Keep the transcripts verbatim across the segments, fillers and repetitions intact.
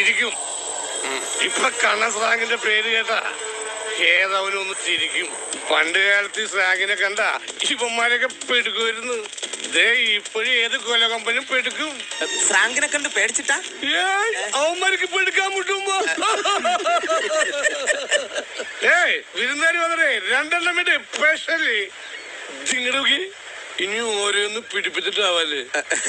ചിരിക്കും. ഇപ്പൊ കണ്ണ സ്രാങ്കിന്റെ പേര് കേട്ടാ ഏതവനൊന്ന് ചിരിക്കും. പണ്ട് കാലത്ത് സ്രാങ്കിനെ കണ്ട ഇവന്മാരൊക്കെ പെടുക്കുമായിരുന്നു. ഇതേ ഇപ്പോഴും ഏത് കൊല കമ്പനും പെടുക്കും. സ്രാങ്കിനെ കണ്ട് പേടിച്ചിട്ടാ അവന്മാർക്ക് പെടുക്കാൻ മുട്ടുമ്പോ ഏയ് വിരുന്നാരി വന്നേ രണ്ടെണ്ണം വേണ്ടേ സ്പെഷ്യലി ചിങ്ങടൂക്കി ഇനി ഓരോന്ന് പിടിപ്പിച്ചിട്ടാവല്ലേ.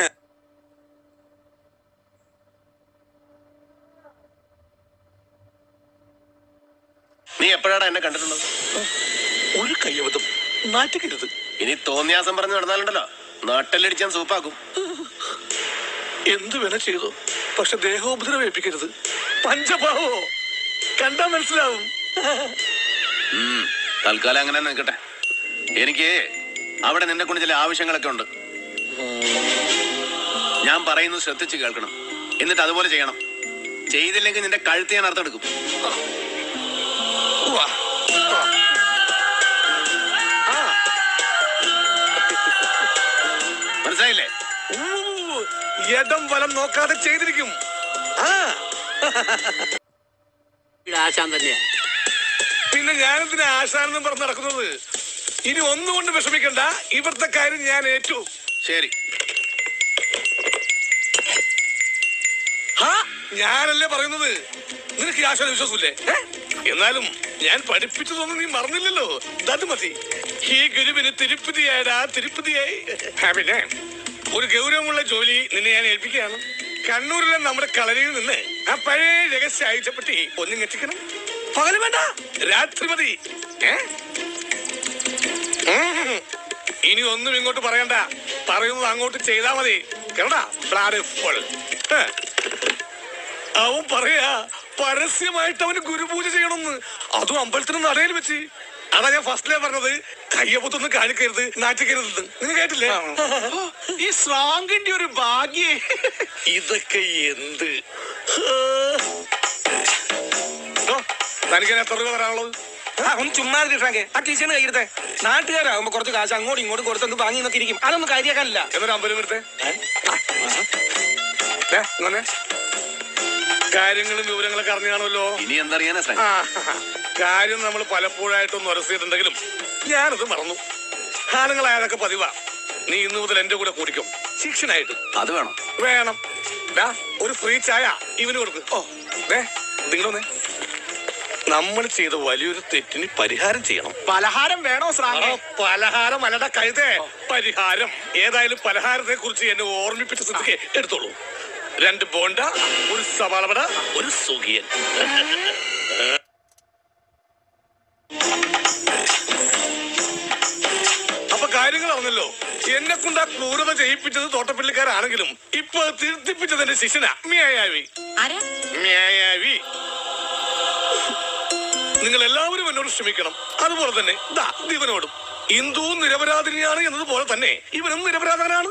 നീ എപ്പോഴാണ് എന്നെ കണ്ടിട്ടുള്ളത്? ഒരു കയ്യബദ്ധം നാട്ടിക്കരുത്. ഇനി തോന്നിയാസം പറഞ്ഞു നടന്നാലുണ്ടല്ലോ നാട്ടിലടിച്ചാൻ സൂപ്പാക്കും. എന്ത് വേണ ചെയ്തോ, പക്ഷെ ദേഹോപദ്രവം ഏൽപ്പിക്കരുത്. പഞ്ചഭാവോ കണ്ടാ മനസ്സിലാവും. തൽക്കാലം അങ്ങനെ നിൽക്കട്ടെ. എനിക്ക് അവിടെ നിന്നെ കൊണ്ട് ചില ആവശ്യങ്ങളൊക്കെ ഉണ്ട്. ഞാൻ പറയുന്നത് ശ്രദ്ധിച്ച് കേൾക്കണം, എന്നിട്ട് അതുപോലെ ചെയ്യണം. ചെയ്തില്ലെങ്കിൽ നിന്റെ കഴുത്ത് ഞാൻ അർത്ഥമെടുക്കും. മനസ്സിലായില്ലേ? ഇടം വലം നോക്കാതെ ചെയ്തിരിക്കും. ആശാൻ തന്നെയാ. പിന്നെ ഞാനെന്തിനാ ആശാനെന്ന് പറഞ്ഞ് നടക്കുന്നത്? ഇനി ഒന്നുകൊണ്ട് വിഷമിക്കണ്ട, ഇവിടുത്തെ കാര്യം ഞാൻ ഏറ്റു. ശരി. ഹാ ഞാനല്ലേ പറയുന്നത്. നിനക്ക് ഈ ആശാന വിശ്വാസമില്ലേ? എന്നാലും ഞാൻ പഠിപ്പിച്ചതൊന്നും നീ മറന്നില്ലല്ലോ. അത് മതി. ഈ ഗുരുവിന് തിരുപ്പതിയായടാ, തിരുപ്പതിയായി. പിന്നെ ഒരു ഗൗരവമുള്ള ജോലി നിന്നെ ഞാൻ ഏൽപ്പിക്കുകയാണ്. കണ്ണൂരിലെ നമ്മുടെ കളരിയിൽ നിന്ന് ആ പഴയ രഹസ്യ ആയുധപ്പെട്ടി ഒന്നും എത്തിക്കണം. പകല് വേണ്ട, രാത്രി മതി. ഇനി ഒന്നും ഇങ്ങോട്ട് പറയണ്ട, പറയുന്നത് അങ്ങോട്ട് ചെയ്താ മതി. കേരള അവൻ പറയാ പരസ്യമായിട്ട് അവന് ഗുരുപൂജ ചെയ്യണമെന്ന്, അതും അമ്പലത്തിന് നടയിൽ വെച്ച്. അതാ ഞാൻ ഫസ്റ്റിലേ പറഞ്ഞത്, കയ്യപ്പൊത്തൊന്നും കാണിക്കരുത്, നാറ്റിക്കരുത്. നിങ്ങൾ കേട്ടില്ലേ? ഈ സ്രാങ്കിന്റെ ഒരു ഭാഗ്യേ. ഇതൊക്കെ എന്ത് തനിക്ക് എത്ര രൂപ തരാനുള്ളത്? ഒന്ന് ചുമ്മാ ഫ്രാങ്കേ, ആ ടീച്ചറിന് കയ്യിരുത്തെ. നാട്ടുകാരാകുമ്പോ കുറച്ച് കാശ് അങ്ങോട്ടും ഇങ്ങോട്ടും കൊടുത്തൊന്ന് വാങ്ങി നോക്കി ഇരിക്കും. അതൊന്നും കാര്യാക്കാനില്ല. എന്നൊരു അമ്പലം എടുത്തേ. കാര്യങ്ങളും വിവരങ്ങളൊക്കെ അറിഞ്ഞു കാണുമല്ലോ. ഇനി എന്തറിയാനാ? കാര്യം നമ്മൾ പലപ്പോഴായിട്ടൊന്നും ഉറച്ചിട്ടുണ്ടെങ്കിലും ഞാനത് മറന്നു. ആണുങ്ങളായതൊക്കെ പതിവാ. നീ ഇന്നു മുതൽ എന്റെ കൂടെ കൂടിക്കും, ശിക്ഷനായിട്ട്. അത് വേണം വേണം. ഒരു ഫ്രീ ചായ ഇവന് കൊടുക്ക്. ഓ നിങ്ങളൊന്നേ, നമ്മൾ ചെയ്ത വലിയൊരു തെറ്റിന് പരിഹാരം ചെയ്യണം. പലഹാരം വേണോ സ്രാങ്കേ? പലഹാരം അല്ലട കഴുതേ, പരിഹാരം. ഏതായാലും പലഹാരത്തെ കുറിച്ച് എന്നെ ഓർമ്മിപ്പിച്ച സ്ഥിതിക്ക് എടുത്തോളൂ. രണ്ട് ബോണ്ട, ഒരു സവാളവട, ഒരു സുഖിയൻ. അപ്പൊ കാര്യങ്ങൾ അറിഞ്ഞല്ലോ. എന്നെ കൊണ്ട് ആ ക്രൂരത ചെയ്യിപ്പിച്ചത് തോട്ടപ്പള്ളിക്കാരാണെങ്കിലും ഇപ്പൊ തിരുത്തിപ്പിച്ചത് എന്റെ ശിഷ്യനാ മ്യായാവി. മ്യായാവി. നിങ്ങൾ എല്ലാവരും എന്നോട് ക്ഷമിക്കണം. അതുപോലെ തന്നെ ദാ ഇവനോടും. ഹിന്ദു നിരപരാധിനിയാണ് എന്നതുപോലെ തന്നെ ഇവനും നിരപരാധനാണ്.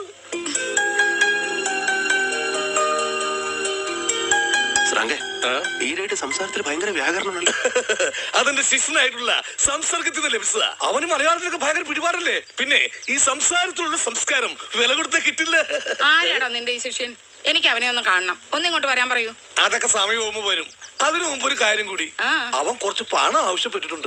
ഈരായിട്ട് സംസാരത്തിൽ ഭയങ്കര വ്യാകരണമല്ല. അതെന്റെ ശിഷ്യനായിട്ടുള്ള സംസർഗത്തിൽ ലഭിച്ചതാ. അവന് മലയാളത്തിലൊക്കെ ഭയങ്കര പിടിപാടല്ലേ. പിന്നെ ഈ സംസാരത്തിലുള്ള സംസ്കാരം വില കൊടുത്ത കിട്ടില്ല. ആരാടാ നിന്റെ ഈ ശിഷ്യൻ? എനിക്ക് അവനെ ഒന്ന് കാണണം. ഒന്നിങ്ങോട്ട് വരാൻ പറയൂ. അതൊക്കെ സമയം പോകുമ്പോ വരും. അതിനു മുമ്പ് ഒരു കാര്യം കൂടി. അവൻ കുറച്ച് പണം ആവശ്യപ്പെട്ടിട്ടുണ്ട്.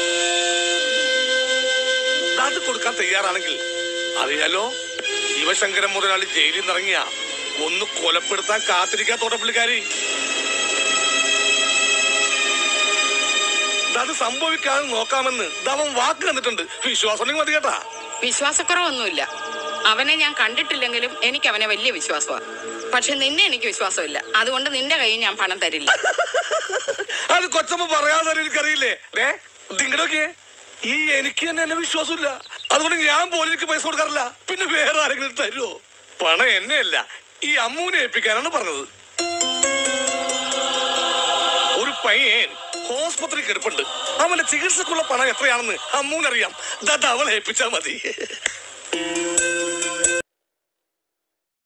അത് കൊടുക്കാൻ തയ്യാറാണെങ്കിൽ അറിയാലോ, ശിവശങ്കരൻ മുതലാളി ജയിലിൽ നിന്ന് ഇറങ്ങിയ ഒന്ന് കൊലപ്പെടുത്താൻ കാത്തിരിക്കാൻ തോട്ടപ്പള്ളിക്കാരി. അത് സംഭവിക്കാതെ നോക്കാമെന്ന് അവൻ വാക്ക് തന്നിട്ടുണ്ട്. വിശ്വാസം മതി കേട്ടാ. വിശ്വാസക്കുറവൊന്നുമില്ല. അവനെ ഞാൻ കണ്ടിട്ടില്ലെങ്കിലും എനിക്ക് അവനെ വലിയ വിശ്വാസമാണ്. പക്ഷെ നിന്നെ എനിക്ക് വിശ്വാസമില്ല. അതുകൊണ്ട് നിന്റെ കയ്യിൽ ഞാൻ പണം തരില്ല. അത് കൊച്ചമ്മ പറയാതെ എനിക്കറിയില്ലേ. നിങ്ങളുടെയൊക്കെ ഈ എനിക്ക് തന്നെ എന്നെ വിശ്വാസമില്ല. അതുകൊണ്ട് ഞാൻ പോലും എനിക്ക് പൈസ കൊടുക്കാറില്ല. പിന്നെ വേറെ ആരെങ്കിലും തരുമോ? പണം എന്നെയല്ല, ഈ അമ്മൂനെ ഏൽപ്പിക്കാനാണ് പറഞ്ഞത്. ഒരു പയ്യൻ ഹോസ്പിറ്റലിൽ കിടപ്പുണ്ട്. അവന്റെ ചികിത്സക്കുള്ള പണം എത്രയാണെന്ന് അമ്മൂനറിയാം. ദാ അവളെ ഏൽപ്പിച്ചാ മതി.